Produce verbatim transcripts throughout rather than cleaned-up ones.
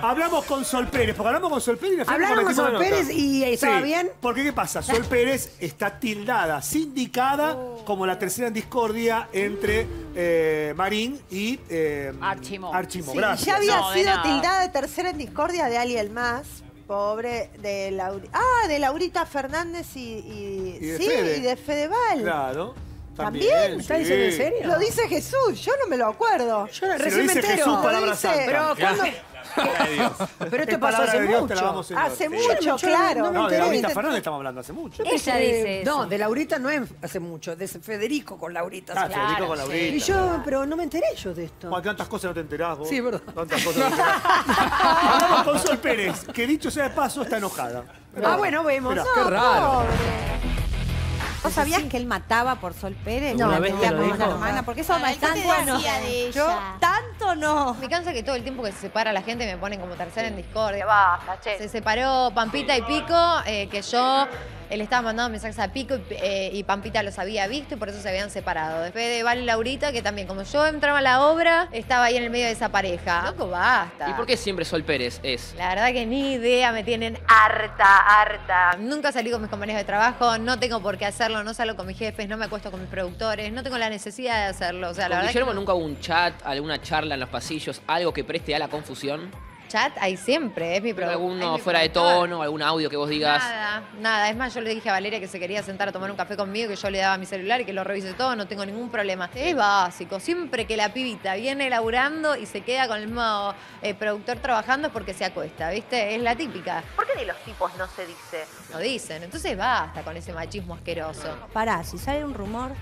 Hablamos con Sol Pérez, porque hablamos con Sol Pérez y nos Hablaron con Sol Pérez y estaba sí, bien. Porque ¿qué pasa? Sol Pérez está tildada, sindicada Oh. como la tercera en discordia entre eh, Marín y eh, Archimo. Archimo. Sí, Gracias. ya había No, de sido nada. tildada de tercera en discordia de alguien más. Pobre de Laurita. Ah, de Laurita Fernández y, y, Y de sí, Fede. y de Fedeval. Claro. ¿También? También. ¿Está sí. diciendo en serio? Lo dice Jesús, yo no me lo acuerdo. Yo Si lo recién me dice entero. Jesús, Lo palabra dice, santa. Pero ¿cuándo? Pero esto Es pasó palabra hace de Dios, te mucho. la vamos, señor. Hace Sí. mucho, Yo no- claro. no me No, de enteré. Laurita Fernández estamos hablando hace mucho. Ella dice eso. No, de Laurita no es hace mucho, de Federico con Laurita. Ah, sí. Federico Claro, con sí. Laurita. Y yo, pero no me enteré yo de esto. Juan, tantas cosas no te enterás vos. Sí, es verdad. Tantas cosas no te enterás. Hablamos con Sol Pérez, que dicho sea de paso, está enojada. Ah, bueno, vemos. Esperá. Qué raro. ¿Vos sabías que él mataba por Sol Pérez? ¿Alguna No, vez tenía te lo con dijo? una hermana, porque eso Ay, es ¿qué bastante te bueno. decía de ella? Yo, tanto no. Me cansa que todo el tiempo que se separa la gente me ponen como tercera en discordia. Basta, che. Se separó Pampita y Pico, eh, que yo eh, le estaba mandando mensajes a Pico y, eh, y Pampita los había visto y por eso se habían separado. Después de Val y Laurita, que también, como yo entraba a la obra, estaba ahí en el medio de esa pareja. Loco, basta. ¿Y por qué siempre Sol Pérez es? La verdad que ni idea, me tienen harta, harta. Nunca salí con mis compañeros de trabajo, no tengo por qué hacerlo, no salgo con mis jefes, no me acuesto con mis productores, no tengo la necesidad de hacerlo. O sea, la ¿Con verdad Guillermo que no. nunca hubo un chat, alguna charla en los pasillos, algo que preste a la confusión? Chat hay siempre, es mi Pero productor. alguno fuera de tono, algún audio que vos digas. Nada, nada. Es más, yo le dije a Valeria que se quería sentar a tomar un café conmigo, que yo le daba mi celular y que lo revise todo, no tengo ningún problema. Es básico. Siempre que la pibita viene laburando y se queda con el mismo eh, productor trabajando es porque se acuesta, ¿viste? Es la típica. ¿Por qué de los tipos no se dice? No dicen. Entonces basta con ese machismo asqueroso. Pará, si sale un rumor.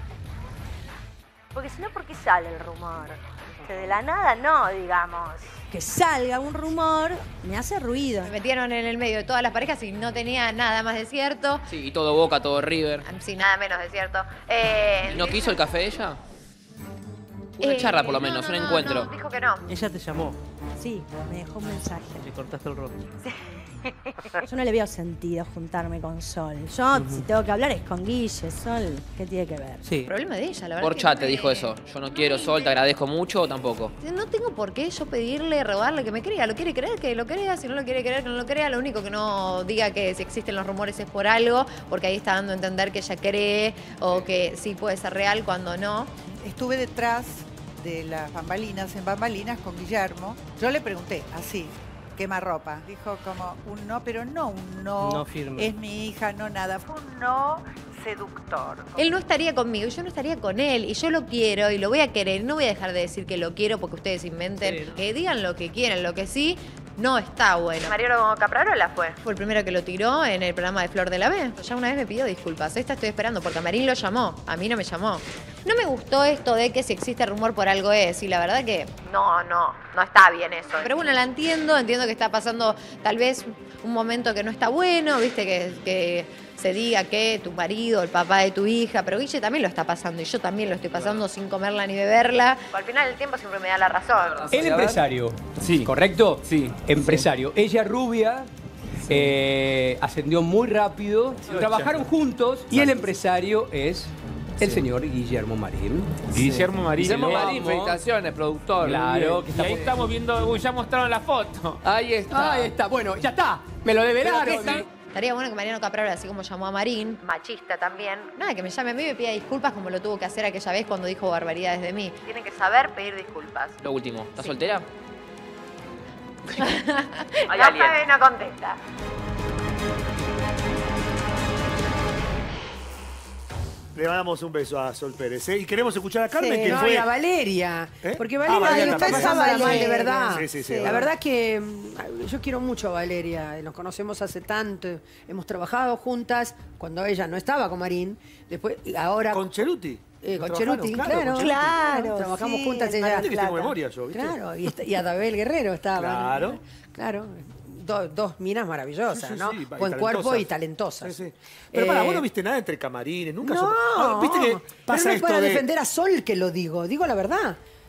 Porque si no, ¿por qué sale el rumor? Que de la nada no, digamos. Que salga un rumor, me hace ruido. Me metieron en el medio de todas las parejas y no tenía nada más de cierto. Sí, y todo Boca, todo River. Sí, nada menos de cierto. Eh, ¿Y no quiso el café ella? Una eh, charla por lo no, menos, no, un no, encuentro. no, dijo que no. Ella te llamó. Sí, me dejó un mensaje. Le cortaste el rostro. Yo no le veo sentido juntarme con Sol. Yo, si tengo que hablar, es con Guille. Sol, ¿qué tiene que ver? Sí. El problema de ella, la verdad. Por que chat no te me- dijo eso. Yo no quiero Sol, te agradezco mucho o tampoco. No tengo por qué yo pedirle, rogarle que me crea. Lo quiere creer, que lo crea. Si no lo quiere creer, que no lo crea. Lo único que no diga que si existen los rumores es por algo, porque ahí está dando a entender que ella cree o que sí puede ser real cuando no. Estuve detrás de las bambalinas, en bambalinas con Guillermo. Yo le pregunté, así, quemarropa. Dijo como un no, pero no un no, No firme. es mi hija, no nada. Fue un no seductor. Él no estaría conmigo y yo no estaría con él. Y yo lo quiero y lo voy a querer. No voy a dejar de decir que lo quiero porque ustedes inventen. Sí, ¿no? Que digan lo que quieran. Lo que sí, no está bueno. Mariano Caprarola fue. Fue el primero que lo tiró en el programa de Flor de la B. Ya una vez me pidió disculpas. Esta estoy esperando porque a Marín lo llamó. A mí no me llamó. No me gustó esto de que si existe rumor por algo es. Y la verdad que no, no, no está bien eso. Pero bueno, la entiendo. Entiendo que está pasando tal vez un momento que no está bueno. Viste que... que se diga que tu marido, el papá de tu hija, pero Guille también lo está pasando y yo también lo estoy pasando sin comerla ni beberla. Al final el tiempo siempre me da la razón. El empresario, sí. ¿Correcto? Sí. Empresario. Ella rubia, eh, ascendió muy rápido, trabajaron juntos y el empresario es el señor Guillermo Marín. Guillermo Marín. Guillermo lo Marín, amo. felicitaciones, productor. Claro, Que y ahí estamos viendo, uy, ya mostraron la foto. Ahí está. Ahí está. Bueno, ya está. Me lo develaron. Estaría bueno que Mariano Caprarola, así como llamó a Marín, machista también, nada, que me llame a mí y me pida disculpas como lo tuvo que hacer aquella vez cuando dijo barbaridades de mí. Tienen que saber pedir disculpas. Lo último, ¿estás soltera? no sabe, no contesta. Le mandamos un beso a Sol Pérez, ¿eh? Y queremos escuchar a Carmen, Sí, que no, fue... y a Valeria. ¿Eh? Porque Ah, Valeria Valeria lo está también. pasando mal, de Valeria. verdad. Sí, sí, sí, La verdad. verdad que mm, yo quiero mucho a Valeria. Nos conocemos hace tanto. Hemos trabajado juntas cuando ella no estaba con Marín. Después, ahora. Con Cheruti. Eh, con ¿No Cheruti, trabajaron? claro. con Cheruti. Claro, Trabajamos sí, juntas en ella. Mar Viste del que tengo Plata. memoria yo, ¿viste? Claro, y, est- y Adabel Guerrero estaba. Claro. Claro. Do- dos minas maravillosas, Sí, sí, ¿no? sí, y Buen cuerpo talentosas. y talentosas. Sí, sí. Pero para, Eh, vos no viste nada entre camarines, nunca... No, supo- Ah, viste que pero pasa no es esto para de... defender a Sol que lo digo, digo la verdad.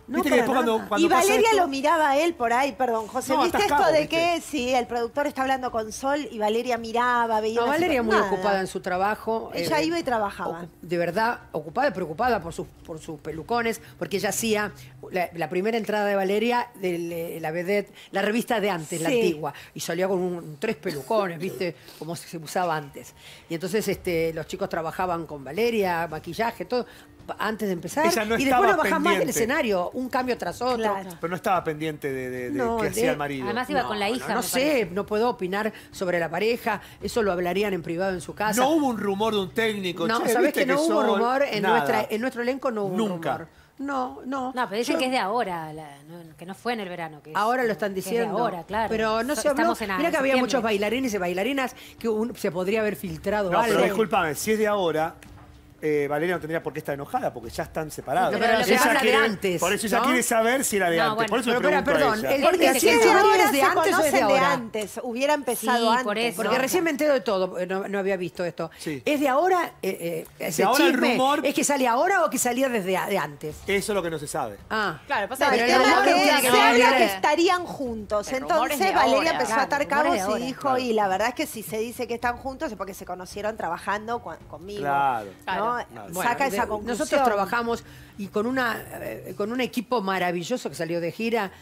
No, Viste que para después cuando, nada. cuando Y pasa Valeria esto- lo miraba a él por ahí, perdón, José. No, ¿Viste atascado, esto de ¿viste? que si el productor está hablando con Sol y Valeria miraba, veía... No, la Valeria muy situación? ocupada Nada. en su trabajo. Ella eh, iba y trabajaba. ocu- De verdad, ocupada y preocupada por sus, por sus pelucones, porque ella hacía la, la primera entrada de Valeria de la vedette, la revista de antes, la Sí. antigua, y salía con un- tres pelucones, ¿viste? Como se usaba antes. Y entonces este, los chicos trabajaban con Valeria, maquillaje, todo, pa- antes de empezar. Ella no y después estaba no bajan más del pendiente. escenario, un cambio tras otro. Claro. Pero no estaba pendiente de, de, de No, qué de- hacía el marido. Además iba con la hija. No, no me sé, parece. no puedo opinar sobre la pareja, eso lo hablarían en privado en su casa. No hubo un rumor de un técnico. No, che, ¿sabés ¿viste que no hubo Sol? rumor en, Nada. nuestra, en nuestro elenco? No hubo Nunca. rumor. No, no. No, pero dicen Yo- que es de ahora, la- no- que no fue en el verano. Que es- Ahora lo están que es de diciendo. ahora, claro. Pero no se habló. Estamos en Mira que había septiembre. muchos bailarines y bailarinas que un- se podría haber filtrado No, algo. pero discúlpame, si es de ahora, eh, Valeria no tendría por qué estar enojada porque ya están separados. No, pero lo que Ella pasa de quiere- antes, Por eso ella ¿no? quiere saber si era de No, antes. bueno, por eso pero le espera, pregunto perdón, a ella. el- Porque Porque si es el de Chori ahora es de se antes o es de conocen de ahora. antes. Hubiera empezado Sí, antes. por eso. Porque No, recién no. me entero de todo, eh, no, no había visto esto. Sí. ¿Es de ahora eh, eh, ese ahora el chisme? rumor- ¿Es que sale ahora o que salía desde a- de antes? Eso es lo que no se sabe. Ah, Claro, pasa No, que el Pero el tema rumor es no que tiene que se ver habla con que el- estarían juntos. El rumor es Entonces de Valeria ahora. empezó a Claro, atar el rumor cabos es de y ahora. dijo, Claro. y la verdad es que si se dice que están juntos es porque se conocieron trabajando cua- conmigo. Claro. ¿no? Claro. Bueno, Saca esa de- conclusión. Nosotros trabajamos y con una eh, con un equipo maravilloso que salió de gira,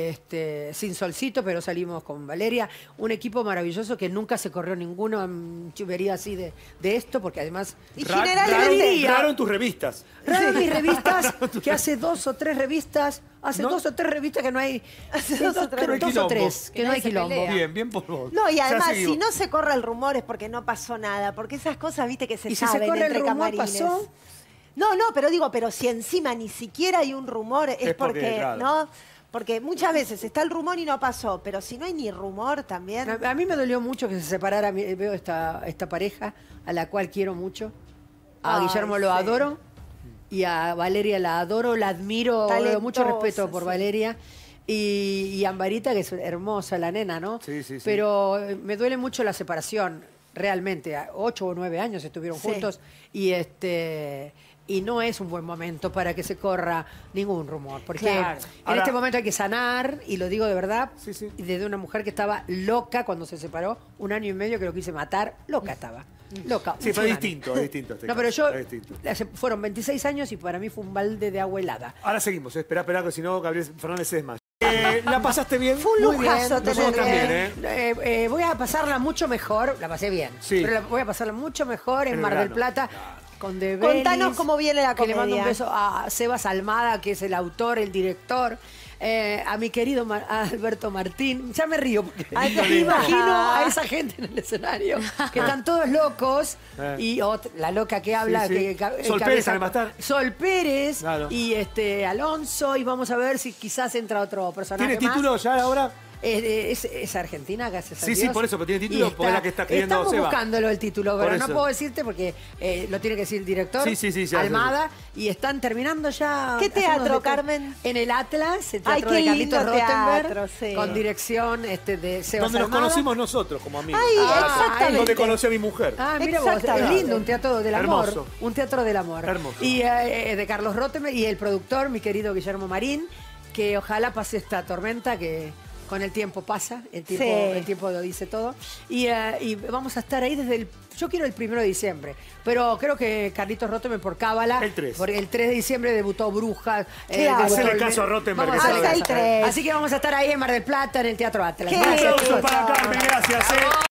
este, sin Solcito, pero salimos con Valeria. Un equipo maravilloso que nunca se corrió ninguna mm, chubería así de, de esto, porque además. Y Ra- generalmente- raro, diría- raro en tus revistas. Raro mis revistas, que hace dos o tres revistas, hace ¿No? dos o tres revistas que no hay. Hace que dos o dos, tres. que- No hay dos o quilombo. tres, que Que no hay nadie se quilombo. pelea. Bien, bien por vos. No, y Ya además, seguimos. si no se corre el rumor es porque no pasó nada, porque esas cosas, viste, que se Y si se saben corre el entre rumor, camarines. pasó. No, no, pero digo, pero si encima ni siquiera hay un rumor, es, Es porque, porque, claro. ¿no? Porque muchas veces está el rumor y no pasó, pero si no hay ni rumor también. A, a mí me dolió mucho que se separara. mi- Veo esta, esta pareja a la cual quiero mucho. A Ay, Guillermo lo sí. adoro. Y a Valeria la adoro, la admiro. Veo mucho Talentosa, respeto por sí. Valeria. Y, y Ambarita, que es hermosa, la nena, ¿no? Sí, sí, sí. Pero eh, me duele mucho la separación, realmente. A- Ocho o nueve años estuvieron Sí. juntos. Y este. Y no es un buen momento para que se corra ningún rumor. Porque Claro. en Ahora- este momento hay que sanar, y lo digo de verdad, Sí, sí. y desde una mujer que estaba loca cuando se separó, un año y medio que lo quise matar, loca estaba. Loca. Sí, un fue tsunami. distinto, es distinto. este No, caso, pero yo, es distinto. hace- fueron veintiséis años y para mí fue un balde de agua helada. Ahora seguimos, eh. Esperá, esperá, que si no, Gabriel Fernández se desmaya. Eh, ¿La pasaste bien? Fue un Muy bien, lujazo nosotros tener también, bien. ¿eh? Eh, eh, voy a pasarla mucho mejor, la pasé bien, Sí. pero la- voy a pasarla mucho mejor en, En el Mar del verano. Plata. Con De Contanos Belis, cómo viene la que le mando un comedia. beso a Sebas Almada, que es el autor, el director. eh, a mi querido Mar- a Alberto Martín. Ya me río porque Ay, me qué lindo. imagino a esa gente en el escenario que están todos locos. Eh. Y ot- la loca que habla. Sí, sí. Que, ca- Sol cabeza- Pérez, también va a estar. Sol Pérez Claro. y este Alonso. Y vamos a ver si quizás entra otro personaje. ¿Tiene más. título ya ahora? Es, es- es argentina, gracias a Sí, sí, Dios. por eso, pero tiene Y título, porque es la que está escribiendo Estamos Seba. buscándolo el título, Por pero no eso. puedo decirte porque eh, lo tiene que decir el director, Sí, sí, sí, ya, Almada, y están terminando ya... ¿Qué hace unos teatro, detalles. Carmen? En el Atlas, el Ay, teatro qué de lindo Carlitos Rottenberg, teatro, sí. con dirección este, de Sebas Donde nos Almada. conocimos nosotros como amigos. Ay, Ah, exactamente. Donde conocí a mi mujer. Ah, mira vos, es Exactamente. lindo, un teatro del amor. Hermoso. Un teatro del amor. Hermoso. Y eh, de Carlos Rottenberg y el productor, mi querido Guillermo Marín, que ojalá pase esta tormenta que con el tiempo pasa, el tiempo, Sí. el tiempo lo dice todo. Y, eh, y vamos a estar ahí desde el... Yo quiero el primero de diciembre, pero creo que Carlitos Rottenberg por cábala... El tres. Porque el tres de diciembre debutó Brujas. eh, Claro. debutó Hacele el- caso a Rottenberg, Vamos que a sabe. hacer Hasta el tres. Así que vamos a estar ahí en Mar del Plata, en el Teatro Atlas. Qué Un Gracias, aplauso chicos. para Carmen, gracias. eh.